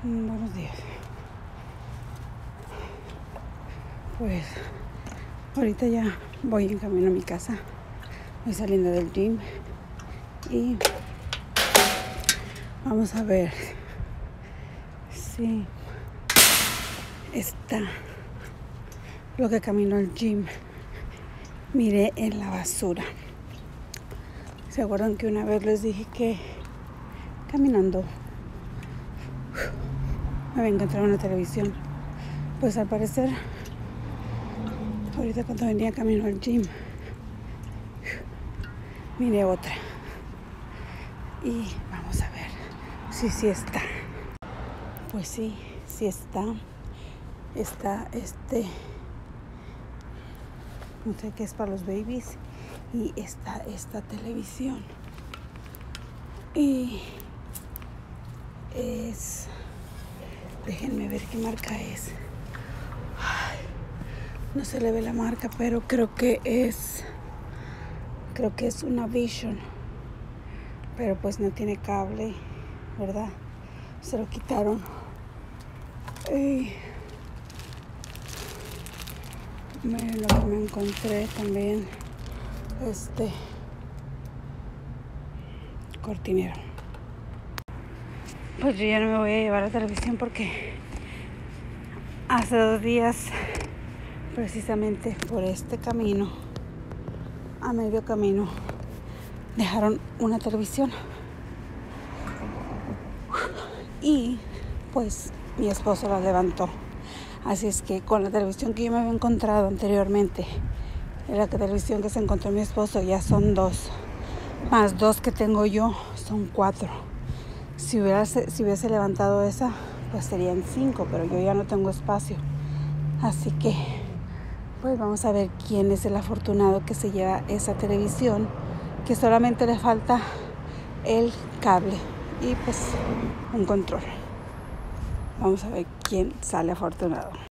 Buenos días. Pues ahorita ya voy en camino a mi casa. Voy saliendo del gym y vamos a ver si está lo que camino al gym. Miré en la basura. ¿Se acuerdan que una vez les dije que caminando me había encontrado una televisión? Pues al parecer, ahorita cuando venía camino al gym, miré otra. Y vamos a ver si sí está. Pues sí está. Está no sé qué es para los babies. Y está esta televisión. Y es... Déjenme ver qué marca es. No se le ve la marca, pero creo que es una Vision. Pero pues no tiene cable, ¿verdad? Se lo quitaron. Miren lo que me encontré también. Cortinero. Pues yo ya no me voy a llevar la televisión porque hace 2 días, precisamente por este camino, a medio camino, dejaron una televisión. Y pues mi esposo la levantó. Así es que con la televisión que yo me había encontrado anteriormente, la televisión que se encontró mi esposo, ya son 2. Más 2 que tengo yo, son 4. Si hubiese levantado esa, pues serían 5, pero yo ya no tengo espacio. Así que, pues vamos a ver quién es el afortunado que se lleva esa televisión, que solamente le falta el cable y pues un control. Vamos a ver quién sale afortunado.